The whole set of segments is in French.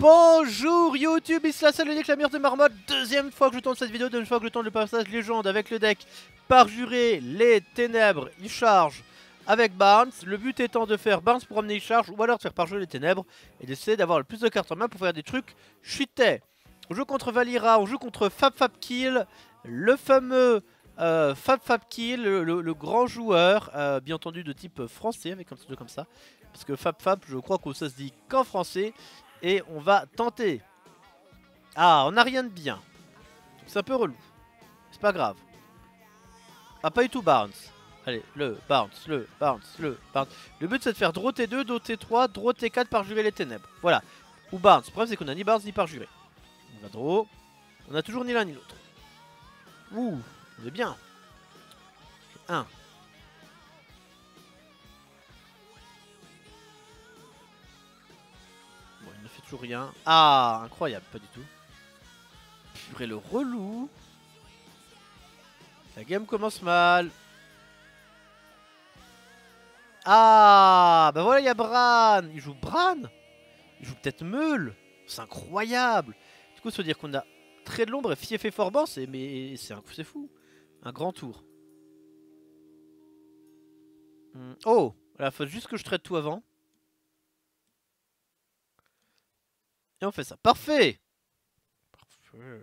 Bonjour YouTube, ici la salle de deck la meilleure de marmotte. Deuxième fois que je tourne cette vidéo, deuxième fois que je tourne le passage légende avec le deck Parjuré les Ténèbres. Il charge avec Barnes. Le but étant de faire Barnes pour amener il charge ou alors de faire Parjuré les Ténèbres et d'essayer d'avoir le plus de cartes en main pour faire des trucs cheatés. On joue contre Valira, on joue contre FabFabKill, le fameux FabFabKill, le grand joueur, bien entendu de type français avec un pseudo comme ça. Parce que FabFab, je crois que ça se dit qu'en français. Et on va tenter. Ah, on n'a rien de bien. C'est un peu relou. C'est pas grave. Ah, pas du tout Barnes. Allez, le Barnes. Le but c'est de faire draw T2, draw T3, draw T4 Parjuré les Ténèbres. Voilà. Ou Barnes. Le problème c'est qu'on a ni Barnes ni Parjuré. On va draw. On a toujours ni l'un ni l'autre. Ouh, on est bien. 1. Rien. Ah, incroyable, pas du tout. Purée, le relou. La game commence mal. Ah, bah voilà, il y a Bran. Il joue Bran. Il joue peut-être Meul. C'est incroyable. Du coup, ça veut dire qu'on a très de l'ombre et Fief et Forban. Mais c'est fou. Un grand tour. Oh, il faut juste que je traite tout avant. Et on fait ça. Parfait. Parfait.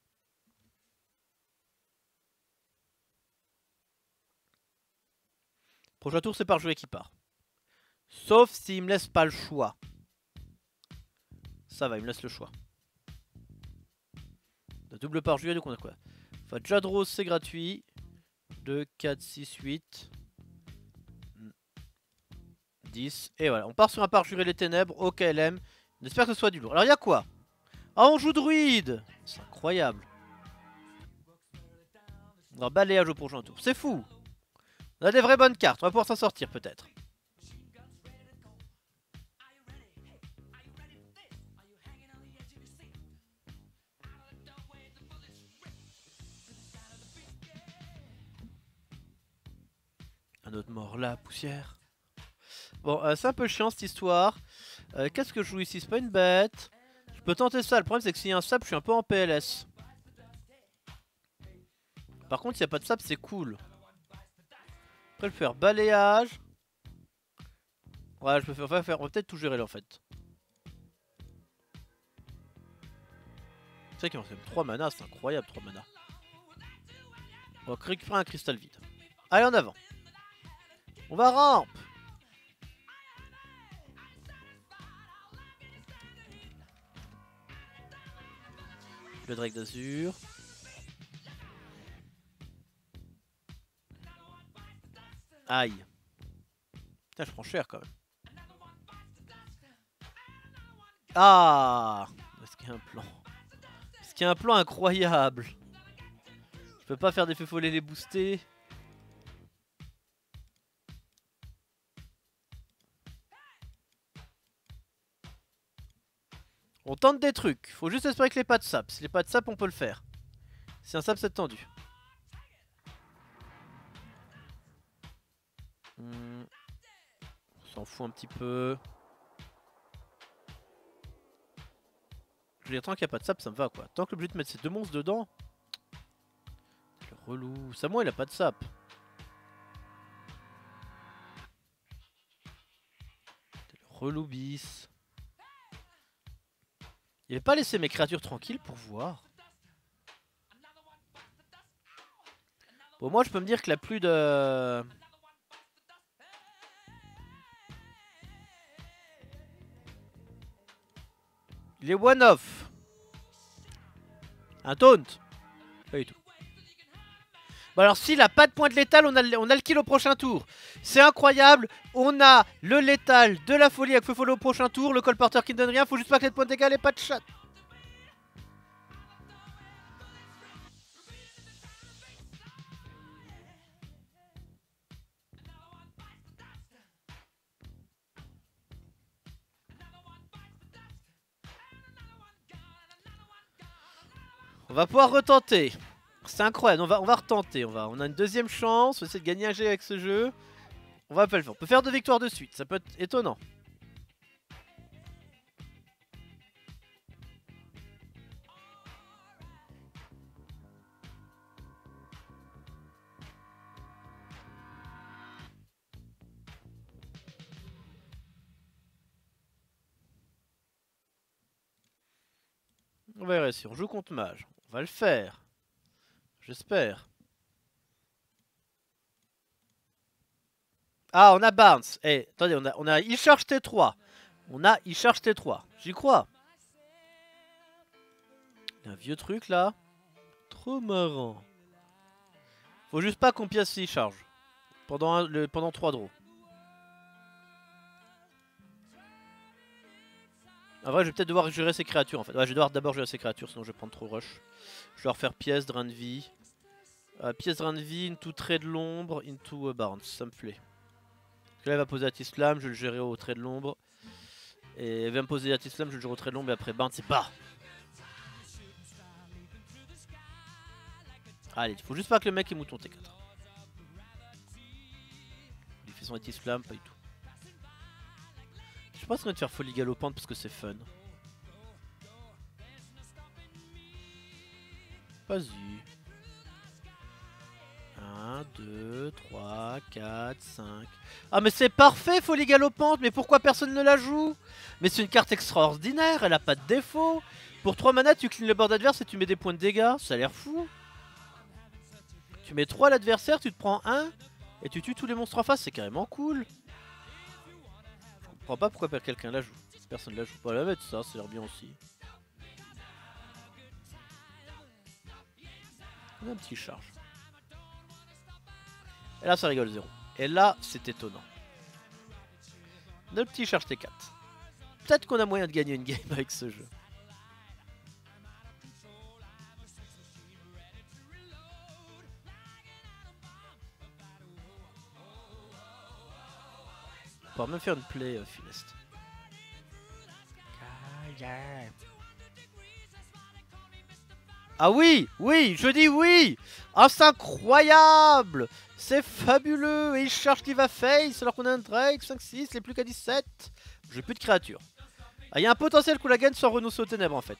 Prochain tour, c'est Parjuré qui part. Sauf s'il me laisse pas le choix. Ça va, il me laisse le choix. La double Parjuré, donc on a quoi? Enfin, Jadros, c'est gratuit. 2, 4, 6, 8. 10. Et voilà, on part sur un Parjuré les Ténèbres au KLM. On espère que ce soit du lourd. Alors, il y a quoi? Ah, on joue druide. C'est incroyable. Alors, balayage au prochain tour. C'est fou. On a des vraies bonnes cartes. On va pouvoir s'en sortir peut-être. Un autre mort là, poussière. Bon, c'est un peu chiant cette histoire. Qu'est-ce que je joue ici? C'est pas une bête. Je peux tenter ça. Le problème, c'est que s'il y a un sap, je suis un peu en PLS. Par contre, s'il n'y a pas de sap, c'est cool. Après, je peux faire balayage. Ouais, je peux faire. On va peut-être tout gérer là en fait. C'est vrai qu'il manque 3 mana, c'est incroyable 3 mana. On va récupérer un cristal vide. Allez, en avant. On va ramp. Le Drake d'Azur. Aïe. Putain, je prends cher quand même. Ah, est-ce qu'il y a un plan? Est-ce qu'il y a un plan incroyable? Je peux pas faire des feux follets les booster. On tente des trucs. Faut juste espérer que les pas de sap. Si les pas de sap, on peut le faire. Si un sap, c'est tendu. On s'en fout un petit peu. Je veux dire, tant qu'il n'y a pas de sap, ça me va quoi. Tant que l'objet de mettre ces deux monstres dedans. Le relou. Samoa, il a pas de sap. Le relou bis. Il avait pas laissé mes créatures tranquilles pour voir. Bon, moi je peux me dire qu'il a plus de... Il est one-off. Un taunt. Pas du tout. Bon alors s'il a pas de point de létal, on a le kill au prochain tour. C'est incroyable. On a le létal de la folie avec feu follow au prochain tour. Le colporteur qui ne donne rien. Faut juste pas que les points d'égal et pas de chat. On va pouvoir retenter. C'est incroyable, on va retenter. On a une deuxième chance. On va essayer de gagner un G avec ce jeu. On va pas le faire. On peut faire 2 victoires de suite. Ça peut être étonnant. On va y réussir. On joue contre mage. On va le faire. J'espère. Ah, on a Barnes. Eh, attendez, on a il charge T3. On a il charge T3. J'y crois. Il y a un vieux truc là. Trop marrant. Faut juste pas qu'on pièce il charge. Pendant 3 draws. En vrai, je vais peut-être devoir gérer ces créatures en fait. Ouais, je vais devoir d'abord gérer ces créatures, sinon je vais prendre trop rush. Je vais leur faire pièce, drain de vie. Pièce, drain de vie, into trait de l'ombre, into Barnes. Ça me plaît. Parce que là, elle va poser Atislam, je vais le gérer au trait de l'ombre. Et elle va me poser Atislam, je vais le gérer au trait de l'ombre. Et après, Barnes, c'est pas. Allez, il faut juste pas que le mec ait mouton T4. Il fait son Atislam, pas du tout. Je sais pas si on va te faire folie galopante parce que c'est fun. Vas-y. 1, 2, 3, 4, 5. Ah mais c'est parfait folie galopante. Mais pourquoi personne ne la joue? Mais c'est une carte extraordinaire. Elle a pas de défaut. Pour 3 mana tu clean le board adverse et tu mets des points de dégâts. Ça a l'air fou. Tu mets 3 à l'adversaire, tu te prends 1. Et tu tues tous les monstres en face. C'est carrément cool. Je comprends pas pourquoi quelqu'un la joue. Personne la joue. On va la mettre ça, ça a l'air bien aussi. On a un petit charge. Et là ça rigole 0. Et là c'est étonnant. Notre petit charge T4. Peut-être qu'on a moyen de gagner une game avec ce jeu. On pourra même faire une play funeste. Ah oui, oui, je dis oui. Ah c'est incroyable. C'est fabuleux. Et il charge qui va face alors qu'on a un Drake 5-6, les plus qu'à 17. J'ai plus de créatures. Ah, il y a un potentiel qu'on la gagne sans renoncer aux ténèbres en fait.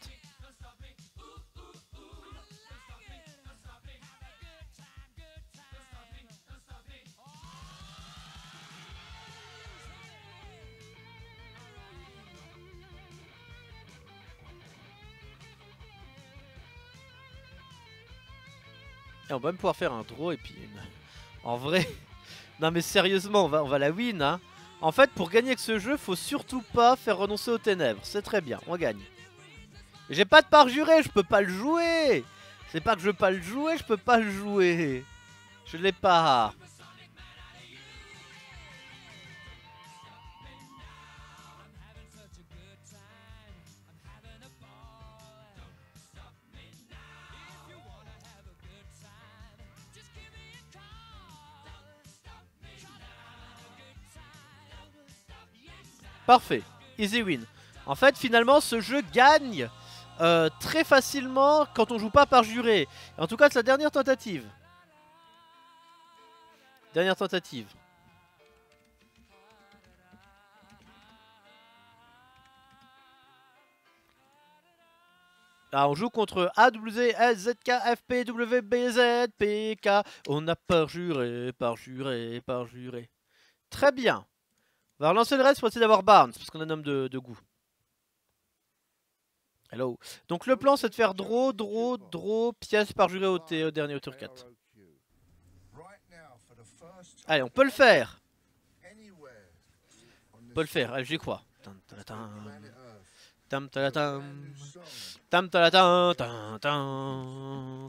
Et on va même pouvoir faire un draw et puis une... En vrai... Non mais sérieusement, on va la win hein. En fait, pour gagner avec ce jeu, faut surtout pas faire renoncer aux ténèbres. C'est très bien, on gagne. J'ai pas de parjuré, je peux pas le jouer. C'est pas que je veux pas le jouer, je peux pas le jouer. Je l'ai pas. Parfait, easy win. En fait, finalement, ce jeu gagne très facilement quand on joue pas par juré. En tout cas, c'est la dernière tentative. Dernière tentative. Ah, on joue contre AWZ, SZK, FP, WBZ, PK. On a parjuré, parjuré, parjuré. Très bien. On va relancer le reste pour essayer d'avoir Barnes, parce qu'on a un homme de goût. Hello. Donc le plan c'est de faire draw, draw, draw, pièce parjuré au dernier au tour 4. Allez, on peut le faire. On peut le faire, allez, j'y crois. Tam talatam. Tam talatam. Tam tam.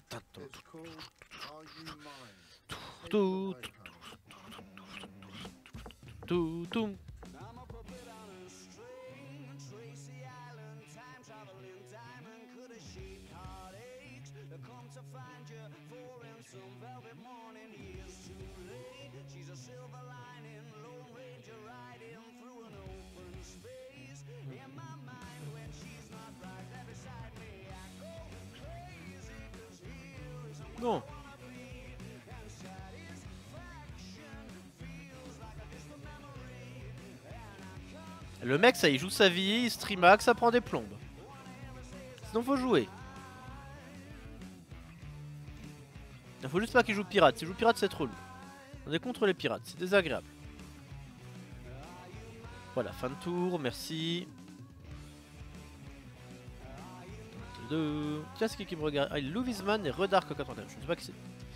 Tout. Non. Le mec ça il joue sa vie, il streamax, ça prend des plombes. Sinon faut jouer. Il faut juste pas qu'il joue pirate, s'il joue pirate c'est trop lourd. On est contre les pirates, c'est désagréable. Voilà, fin de tour, merci. Tiens, c'est qui me regarde? Ah, Lou Wiesman et Redark 81. Je sais pas qui c'est.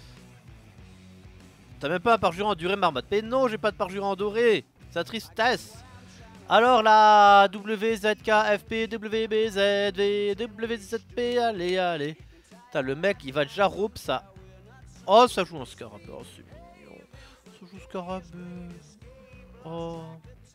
T'as même pas un parjurant en durée marmotte. Mais non, j'ai pas de parjurant en doré. C'est la tristesse. Alors là, WZKFP, WBZ, WZP, allez, allez. Putain, le mec, il va déjà rope ça. Oh, ça joue en scarabée. Oh, c'est mignon. Ça joue scarabée. Oh.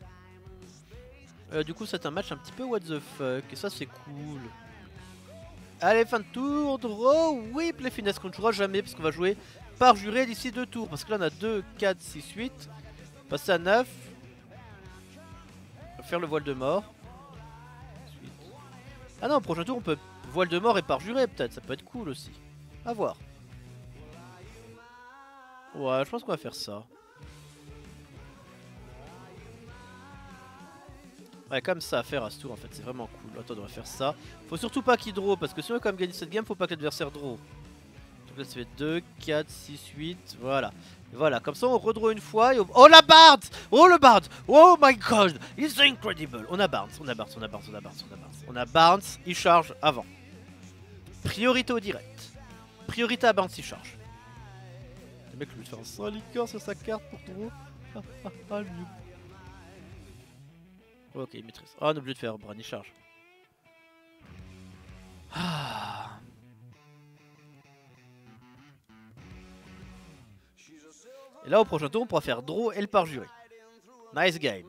Du coup, c'est un match un petit peu what the fuck. Et ça, c'est cool. Allez, fin de tour. Draw. Oui, play finesse qu'on ne jouera jamais parce qu'on va jouer par juré d'ici 2 tours. Parce que là, on a 2, 4, 6, 8. Passer à 9. Faire le voile de mort. Ah non, au prochain tour, on peut voile de mort et par juré peut-être. Ça peut être cool aussi. À voir. Ouais, je pense qu'on va faire ça. Ouais, comme ça à faire à ce tour en fait, c'est vraiment cool. Attends, on va faire ça. Faut surtout pas qu'il draw parce que si on veut quand même gagner cette game, faut pas que l'adversaire draw. Donc là, ça fait 2, 4, 6, 8. Voilà. Et voilà, comme ça on redraw une fois. Et oh la Barnes! Oh le Barnes! Oh my god! It's incredible! On a Barnes, on a Barnes, on a Barnes, on a Barnes, on a Barnes. On a Barnes, il charge avant. Priorité au direct. Priorité à Barnes, il charge. Le mec lui fait un 100 liqueur sur sa carte pour draw. Ah, lui. Ok, il maîtrise. Oh, on a oublié de faire Bran, il charge. Ah. Et là, au prochain tour, on pourra faire draw et le parjuré. Nice game.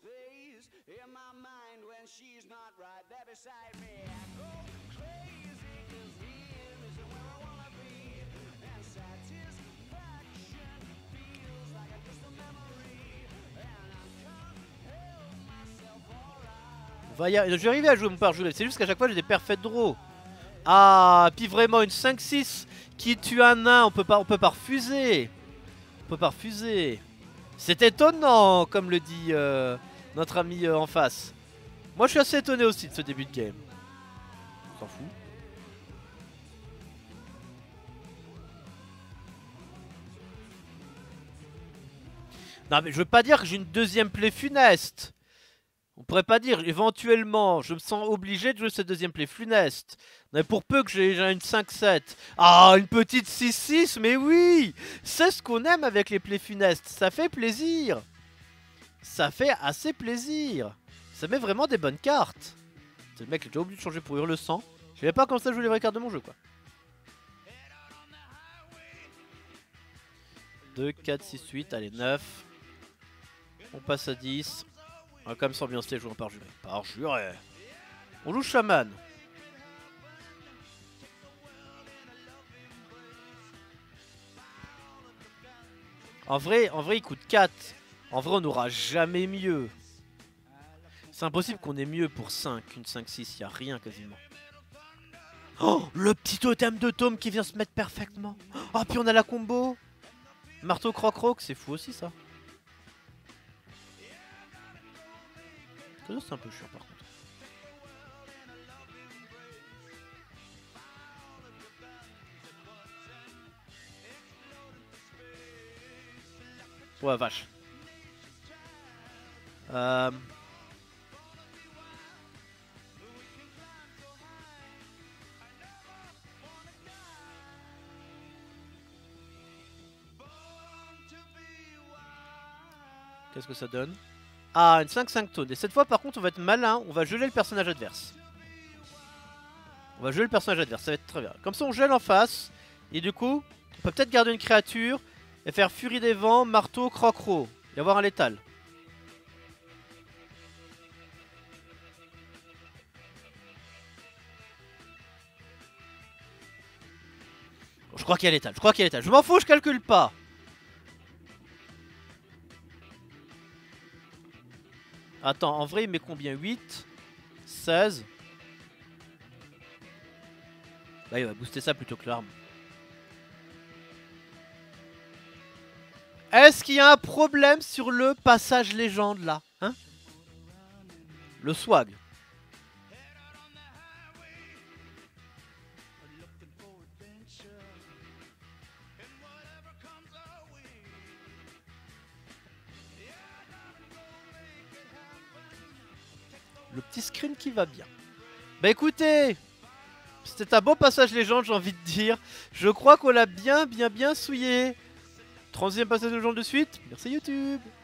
Je vais arriver à jouer mon parjuré, c'est juste qu'à chaque fois j'ai des perfect draw. Ah, puis vraiment une 5-6 qui tue un nain, on peut pas refuser. On peut pas refuser. C'est étonnant, comme le dit notre ami en face. Moi je suis assez étonné aussi de ce début de game. On s'en fout. Non mais je veux pas dire que j'ai une deuxième play funeste. On pourrait pas dire éventuellement, je me sens obligé de jouer cette deuxième play funeste. Mais pour peu que j'ai une 5-7. Ah, une petite 6-6, mais oui! C'est ce qu'on aime avec les plays funestes. Ça fait plaisir. Ça fait assez plaisir. Ça met vraiment des bonnes cartes. Le mec, j'ai déjà oublié de changer pour Hurle sang. Je savais pas comme ça jouer les vraies cartes de mon jeu, quoi. 2, 4, 6, 8, allez, 9. On passe à 10. On va quand même s'ambiancer jouer en parjuré. Parjuré. On joue chaman. En vrai, il coûte 4. En vrai, on n'aura jamais mieux. C'est impossible qu'on ait mieux pour 5. Une 5-6, il n'y a rien quasiment. Oh, le petit totem de tome qui vient se mettre parfaitement. Oh, puis on a la combo. Marteau croc-croc, c'est fou aussi ça. C'est un peu chiant par contre. Ouais, vache. Qu'est-ce que ça donne? Ah, une 5-5 taunt. Et cette fois, par contre, on va être malin. On va geler le personnage adverse. On va geler le personnage adverse. Ça va être très bien. Comme ça, on gèle en face. Et du coup, on peut peut-être garder une créature et faire Furie des Vents, Marteau, Croc-Croc. Et avoir un létal. Je crois qu'il y a létal. Je crois qu'il y a létal. Je m'en fous, je calcule pas. Attends, en vrai, il met combien? 8, 16. Bah, il va booster ça plutôt que l'arme. Est-ce qu'il y a un problème sur le passage légende là? Hein? Le swag. Le petit screen qui va bien. Bah écoutez, C'était un beau passage légende, j'ai envie de dire. Je crois qu'on l'a bien souillé. 30e passage de légende de suite. Merci YouTube.